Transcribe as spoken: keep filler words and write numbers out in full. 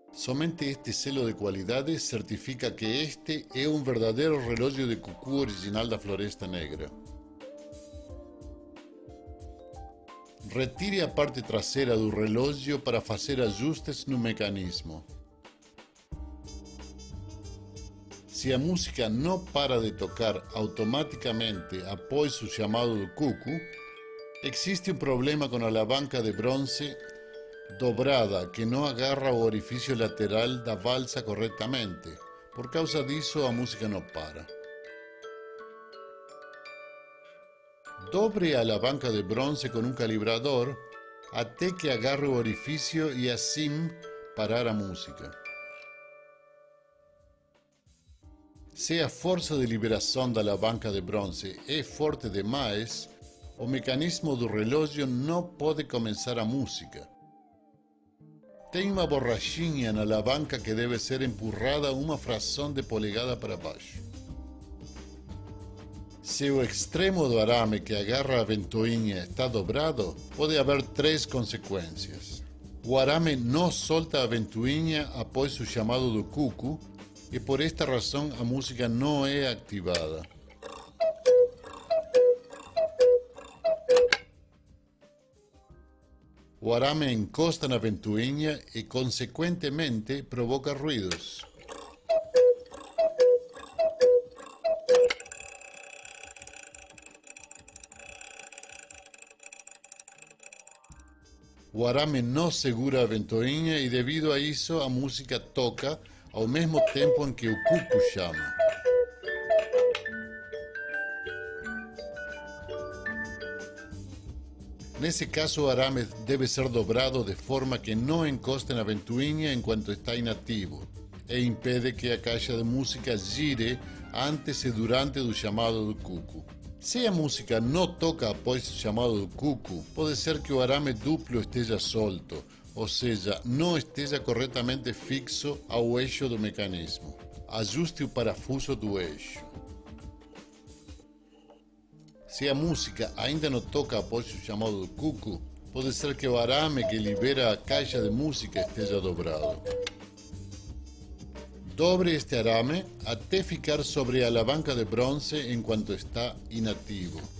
Somente este selo de qualidade certifica que este é um verdadeiro relógio de cucu original da Floresta Negra. Retire a parte traseira do relógio para fazer ajustes no mecanismo. Se a música não para de tocar automaticamente após o chamado do cuco, existe um problema com a alavanca de bronze dobrada que não agarra o orifício lateral da valsa corretamente. Por causa disso, a música não para. Dobre a alavanca de bronze com um calibrador até que agarre o orifício e assim parar a música. Se a força de liberação da alavanca de bronze é forte demais, o mecanismo do relógio não pode começar a música. Tem uma borrachinha na alavanca que deve ser empurrada uma fração de polegada para baixo. Se o extremo do arame que agarra a ventoinha está dobrado, pode haver três consequências. O arame não solta a ventoinha após o chamado do cuco e por esta razão a música não é ativada. O arame encosta na ventoinha e, consequentemente, provoca ruídos. O arame não segura a ventoinha e, devido a isso, a música toca ao mesmo tempo em que o cuco chama. Nesse caso, o arame deve ser dobrado de forma que não encoste na ventoinha enquanto está inativo e impede que a caixa de música gire antes e durante o chamado do cuco. Se a música não toca após o chamado do cuco, pode ser que o arame duplo esteja solto, ou seja, não esteja corretamente fixo ao eixo do mecanismo. Ajuste o parafuso do eixo. Se a música ainda não toca após o chamado do cuco, pode ser que o arame que libera a caixa de música esteja dobrado. Dobre este arame até ficar sobre a alavanca de bronze enquanto está inativo.